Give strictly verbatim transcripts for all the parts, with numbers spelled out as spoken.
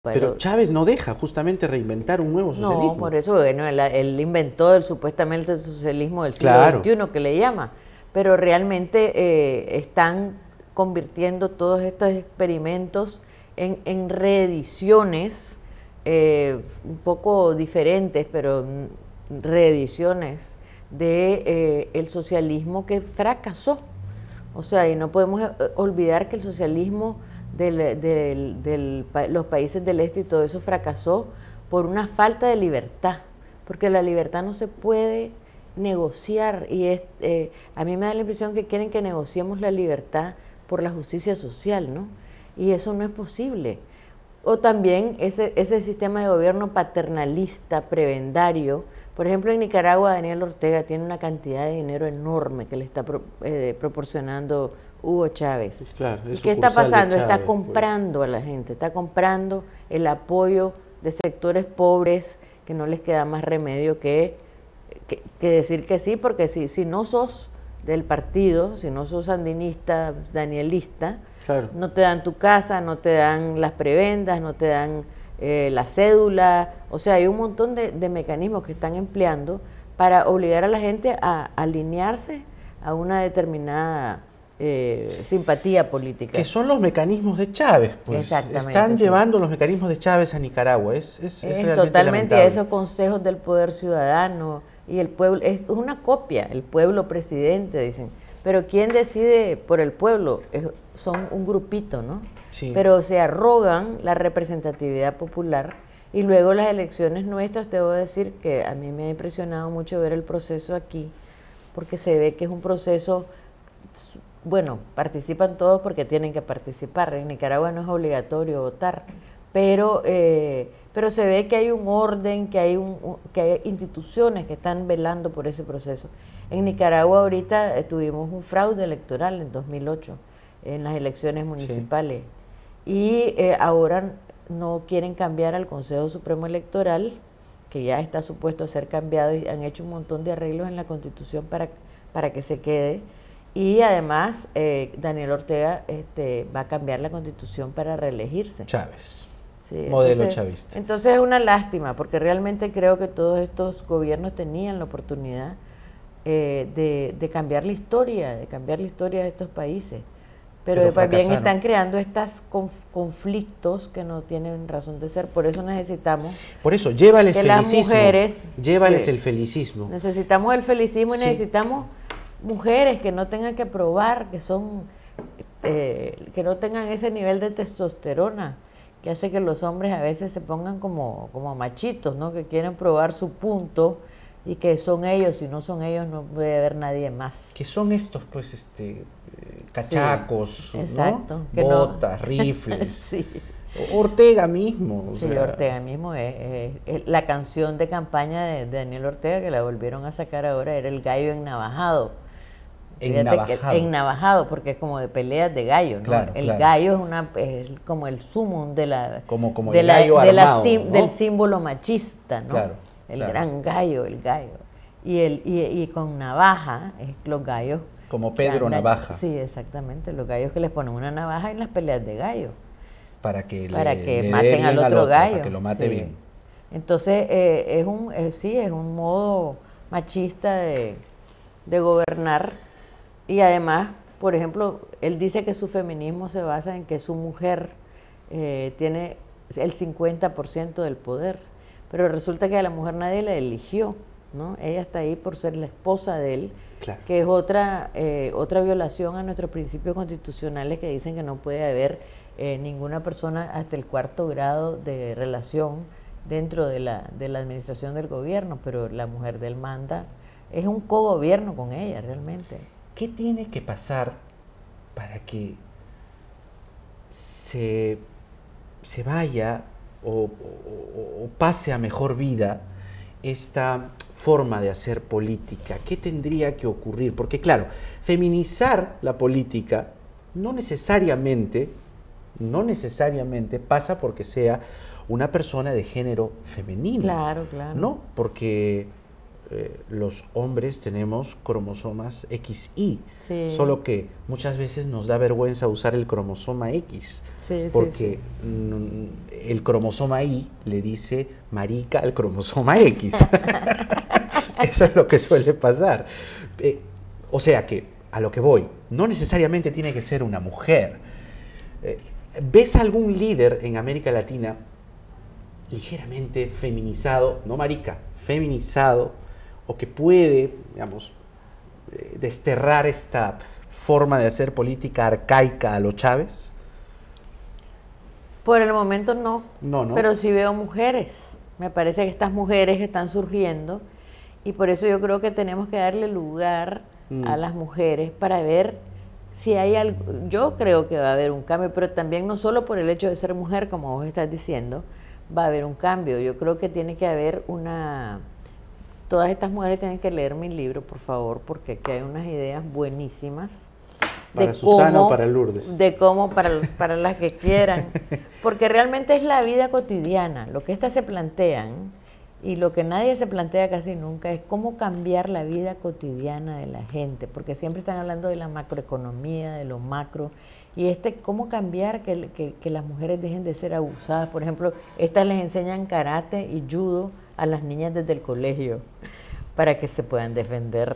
Pero Chávez no deja justamente reinventar un nuevo socialismo. No, por eso, bueno, él, él inventó el, supuestamente el socialismo del siglo Claro. veintiuno, que le llama, pero realmente eh, están convirtiendo todos estos experimentos en, en reediciones eh, un poco diferentes, pero reediciones de eh, el socialismo que fracasó. O sea, y no podemos olvidar que el socialismo de del, del, los países del este y todo eso fracasó por una falta de libertad, porque la libertad no se puede negociar y es, eh, a mí me da la impresión que quieren que negociemos la libertad por la justicia social, ¿no? Y eso no es posible. O también ese, ese sistema de gobierno paternalista, prebendario. Por ejemplo, en Nicaragua Daniel Ortega tiene una cantidad de dinero enorme que le está pro, eh, proporcionando Hugo Chávez. Claro, ¿Y qué está pasando? Chávez, está comprando pues. a la gente, está comprando el apoyo de sectores pobres que no les queda más remedio que, que, que decir que sí, porque si, si no sos del partido, si no sos sandinista, danielista, claro. no te dan tu casa, no te dan las prebendas, no te dan eh, la cédula, o sea, hay un montón de, de mecanismos que están empleando para obligar a la gente a alinearse a una determinada eh, simpatía política. Que son los mecanismos de Chávez, pues. Exactamente. Están sí. llevando los mecanismos de Chávez a Nicaragua, es, es, es, es totalmente a esos consejos del poder ciudadano, y el pueblo, es una copia, el pueblo presidente, dicen. Pero ¿quién decide por el pueblo? Es, son un grupito, ¿no? Sí. Pero se arrogan la representatividad popular y luego las elecciones nuestras, te voy a decir que a mí me ha impresionado mucho ver el proceso aquí, porque se ve que es un proceso, bueno, participan todos porque tienen que participar. En Nicaragua no es obligatorio votar, pero... Eh, pero se ve que hay un orden, que hay, un, que hay instituciones que están velando por ese proceso. En Nicaragua ahorita eh, tuvimos un fraude electoral en dos mil ocho, en las elecciones municipales, sí. y eh, ahora no quieren cambiar al Consejo Supremo Electoral, que ya está supuesto a ser cambiado, y han hecho un montón de arreglos en la Constitución para, para que se quede, y además eh, Daniel Ortega este, va a cambiar la Constitución para reelegirse. Chávez. Sí, modelo entonces, chavista. Entonces es una lástima, porque realmente creo que todos estos gobiernos tenían la oportunidad eh, de, de cambiar la historia, de cambiar la historia de estos países. Pero, Pero también están creando estos conf conflictos que no tienen razón de ser. Por eso necesitamos... Por eso, llévales que felicismo. Las mujeres... Llévales sí, el felicismo. Necesitamos el felicismo y sí. necesitamos mujeres que no tengan que probar, que son... Eh, que no tengan ese nivel de testosterona que hace que los hombres a veces se pongan como, como machitos, ¿no? Que quieren probar su punto y que son ellos, si no son ellos no puede haber nadie más. Que son estos, pues, este, cachacos, sí, exacto, ¿no? Que botas, no. rifles. sí. Ortega mismo. O sí, sea. Ortega mismo. Es, es, es, la canción de campaña de, de Daniel Ortega, que la volvieron a sacar ahora, era El gallo ennavajado. Ennavajado. Ennavajado, porque es como de peleas de gallo, ¿no? Claro, el claro. gallo es, una, es como el sumum de la, como, como de el la, gallo de armado, la sim, ¿no? del símbolo machista, ¿no? Claro, el claro. gran gallo, el gallo. Y, el, y, y con navaja, es los gallos. Como Pedro andan, Navaja. Sí, exactamente, los gallos que les ponen una navaja en las peleas de gallo. Para que, para le, que le maten al otro, al otro gallo. Para que lo mate sí. bien. Entonces, eh, es un, eh, sí, es un modo machista de, de gobernar. Y además, por ejemplo, él dice que su feminismo se basa en que su mujer eh, tiene el cincuenta por ciento del poder, pero resulta que a la mujer nadie la eligió, ¿no? Ella está ahí por ser la esposa de él, claro. que es otra, eh, otra violación a nuestros principios constitucionales que dicen que no puede haber eh, ninguna persona hasta el cuarto grado de relación dentro de la, de la administración del gobierno, pero la mujer de él manda, es un cogobierno con ella realmente. ¿Qué tiene que pasar para que se, se vaya o, o, o pase a mejor vida esta forma de hacer política? ¿Qué tendría que ocurrir? Porque claro, feminizar la política no necesariamente, no necesariamente pasa porque sea una persona de género femenino. Claro, claro. ¿No? Porque eh, los hombres tenemos cromosomas equis y, sí. solo que muchas veces nos da vergüenza usar el cromosoma X, sí, porque sí, sí. el cromosoma Y le dice marica al cromosoma X. Eso es lo que suele pasar. Eh, o sea que, a lo que voy, no necesariamente tiene que ser una mujer. Eh, ¿Ves algún líder en América Latina ligeramente feminizado, no marica, feminizado, o que puede, digamos, eh, desterrar esta forma de hacer política arcaica a lo Chávez? Por el momento no, no, no. Pero sí veo mujeres. Me parece que estas mujeres están surgiendo y por eso yo creo que tenemos que darle lugar mm. a las mujeres para ver si hay algo. Yo creo que va a haber un cambio, pero también no solo por el hecho de ser mujer, como vos estás diciendo, va a haber un cambio. Yo creo que tiene que haber una... Todas estas mujeres tienen que leer mi libro, por favor, porque aquí hay unas ideas buenísimas. Para Susana o para Lourdes. De cómo, para, para las que quieran. Porque realmente es la vida cotidiana. Lo que estas se plantean y lo que nadie se plantea casi nunca es cómo cambiar la vida cotidiana de la gente. Porque siempre están hablando de la macroeconomía, de lo macro. Y este, cómo cambiar que, que, que las mujeres dejen de ser abusadas. Por ejemplo, estas les enseñan karate y judo a las niñas desde el colegio para que se puedan defender.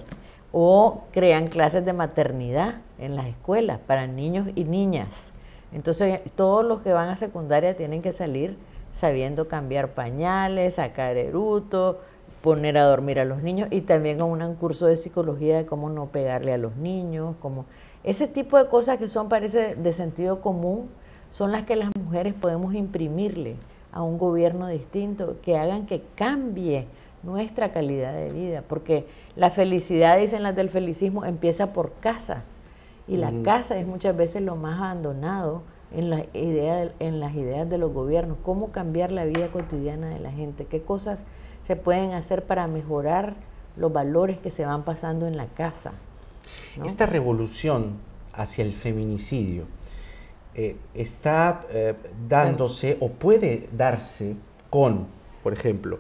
O crean clases de maternidad en las escuelas para niños y niñas. Entonces, todos los que van a secundaria tienen que salir sabiendo cambiar pañales, sacar eruto, poner a dormir a los niños y también con un curso de psicología de cómo no pegarle a los niños, como ese tipo de cosas que son, parece, de sentido común, son las que las mujeres podemos imprimirle a un gobierno distinto, que hagan que cambie nuestra calidad de vida, porque la felicidad, dicen las del felicismo, empieza por casa, y la uh-huh. casa es muchas veces lo más abandonado en, la idea, en las ideas de los gobiernos. Cómo cambiar la vida cotidiana de la gente, qué cosas se pueden hacer para mejorar los valores que se van pasando en la casa, ¿no? Esta revolución hacia el feminicidio eh, está eh, dándose o puede darse con, por ejemplo,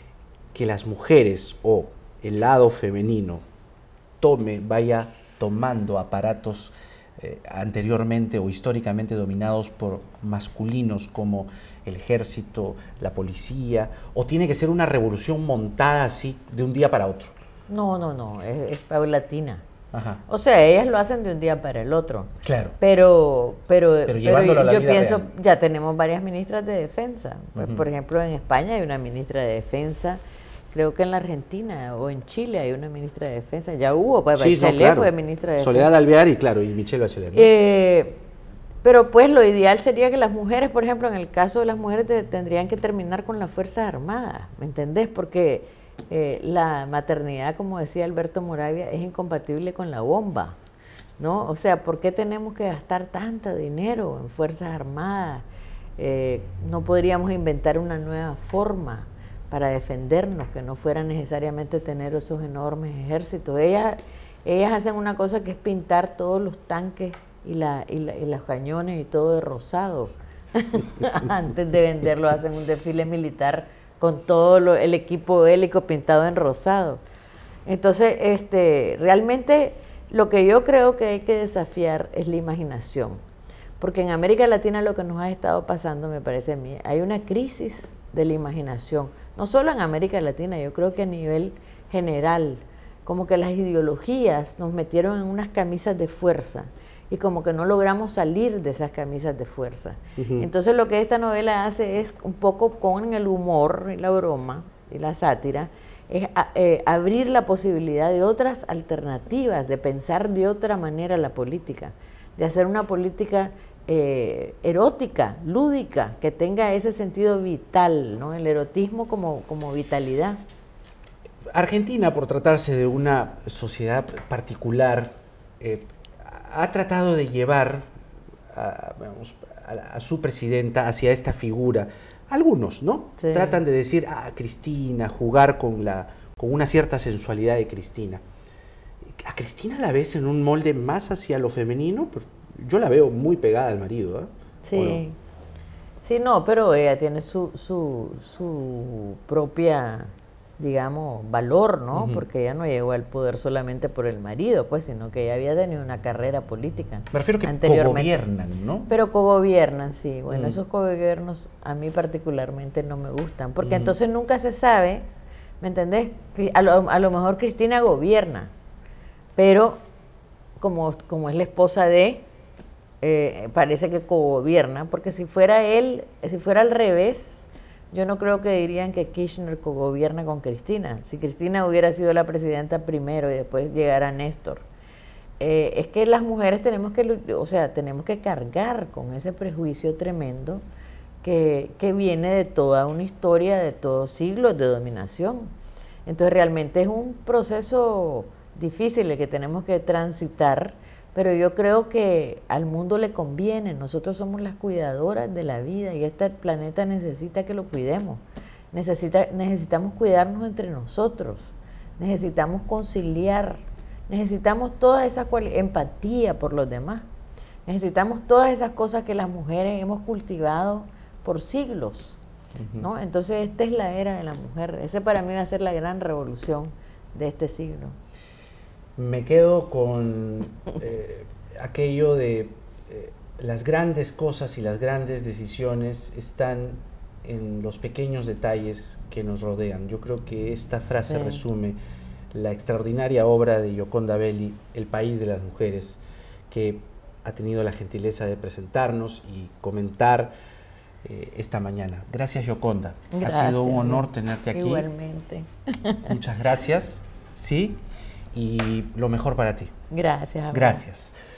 que las mujeres o el lado femenino tome, vaya tomando aparatos eh, anteriormente o históricamente dominados por masculinos como el ejército, la policía, o tiene que ser una revolución montada así de un día para otro? No, no, no, es, es paulatina. Ajá. O sea, ellas lo hacen de un día para el otro. Claro. Pero, pero, pero, pero a la yo vida pienso, real. Ya tenemos varias ministras de defensa. Pues, uh-huh. Por ejemplo, en España hay una ministra de defensa. Creo que en la Argentina o en Chile hay una ministra de defensa. Ya hubo, pues sí, Bachelet no, claro. fue ministra de defensa. Soledad Alvear y claro, y Michelle Bachelet, ¿no? Eh, pero pues lo ideal sería que las mujeres, por ejemplo, en el caso de las mujeres, te, tendrían que terminar con las Fuerzas Armadas, ¿me entendés? Porque eh, la maternidad, como decía Alberto Moravia, es incompatible con la bomba, ¿no? O sea, ¿por qué tenemos que gastar tanto dinero en Fuerzas Armadas? Eh, no podríamos inventar una nueva forma para defendernos, que no fuera necesariamente tener esos enormes ejércitos. Ellas, ellas hacen una cosa que es pintar todos los tanques y, la, y, la, y los cañones y todo de rosado. Antes de venderlo hacen un desfile militar con todo lo, el equipo bélico pintado en rosado. Entonces, este, realmente lo que yo creo que hay que desafiar es la imaginación. Porque en América Latina lo que nos ha estado pasando, me parece a mí, hay una crisis de la imaginación. No solo en América Latina, yo creo que a nivel general, como que las ideologías nos metieron en unas camisas de fuerza y como que no logramos salir de esas camisas de fuerza. Uh-huh. Entonces lo que esta novela hace es un poco con el humor y la broma y la sátira, es a, eh, abrir la posibilidad de otras alternativas, de pensar de otra manera la política, de hacer una política Eh, erótica, lúdica, que tenga ese sentido vital, ¿no? El erotismo como, como vitalidad. Argentina, por tratarse de una sociedad particular, eh, ha tratado de llevar a, vamos, a, a su presidenta hacia esta figura. Algunos, ¿no? Sí. Tratan de decir, ah, Cristina, jugar con, la, con una cierta sensualidad de Cristina. ¿A Cristina la ves en un molde más hacia lo femenino? Yo la veo muy pegada al marido, ¿eh? Sí, no? sí, no, pero ella tiene su, su, su propia digamos, valor, ¿no? Uh-huh. Porque ella no llegó al poder solamente por el marido, pues, sino que ella había tenido una carrera política. Me refiero que cogobiernan, ¿no? Pero cogobiernan, sí. Bueno, uh-huh. esos cogobiernos a mí particularmente no me gustan, porque uh-huh. entonces nunca se sabe, ¿me entendés? A lo, a lo mejor Cristina gobierna, pero como, como es la esposa de, eh, parece que cogobierna, porque si fuera él, si fuera al revés, yo no creo que dirían que Kirchner cogobierna con Cristina. Si Cristina hubiera sido la presidenta primero y después llegara Néstor. Eh, es que las mujeres tenemos que, o sea, tenemos que cargar con ese prejuicio tremendo que, que viene de toda una historia, de todos siglos de dominación. Entonces realmente es un proceso difícil el que tenemos que transitar, pero yo creo que al mundo le conviene. Nosotros somos las cuidadoras de la vida y este planeta necesita que lo cuidemos. Necesita, necesitamos cuidarnos entre nosotros, necesitamos conciliar, necesitamos toda esa empatía por los demás, necesitamos todas esas cosas que las mujeres hemos cultivado por siglos, ¿no? Entonces esta es la era de la mujer. Ese para mí va a ser la gran revolución de este siglo. Me quedo con eh, aquello de eh, las grandes cosas y las grandes decisiones están en los pequeños detalles que nos rodean. Yo creo que esta frase sí. resume la extraordinaria obra de Yoconda Belli, El país de las mujeres, que ha tenido la gentileza de presentarnos y comentar eh, esta mañana. Gracias, Yoconda. Gracias. Ha sido un honor tenerte aquí. Igualmente. Muchas gracias. Sí. Y lo mejor para ti. Gracias. Amor. Gracias.